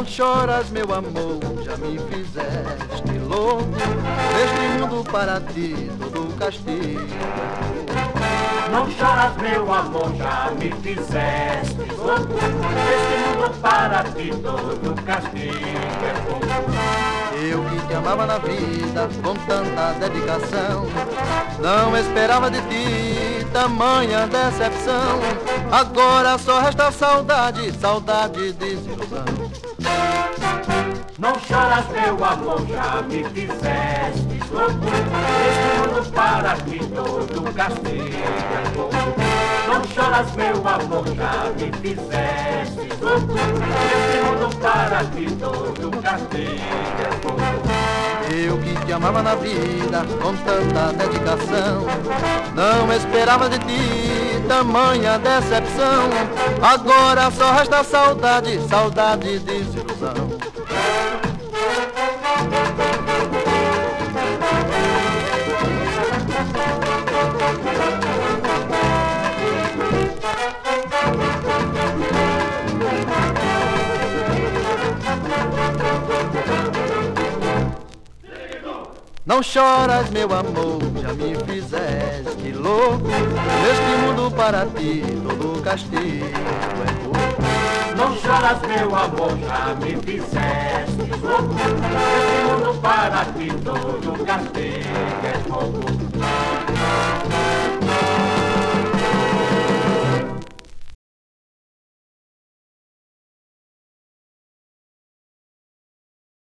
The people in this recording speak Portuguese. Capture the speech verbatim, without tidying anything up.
choras, meu amor, já me fizeste louco. Neste mundo para ti todo castigo. Não choras, meu amor, já me fizeste louco. Neste mundo para ti todo castigo é pouco. Eu que te amava na vida com tanta dedicação, não esperava de ti tamanha decepção. Agora só resta saudade, saudade, desilusão. Não choras, meu amor, já me fizeste louco. Neste mundo para ti todo castigo é pouco. Não choras, meu amor, já me fizeste louco. Neste mundo para ti todo castigo é pouco. Eu que te amava na vida com tanta dedicação, não esperava de ti tamanha decepção. Agora só resta saudade, saudade, desilusão. Não choras, meu amor, já me fizeste louco. Neste mundo para ti todo castigo é pouco. Não choras, meu amor, já me fizeste louco. Neste mundo para ti todo castigo é pouco.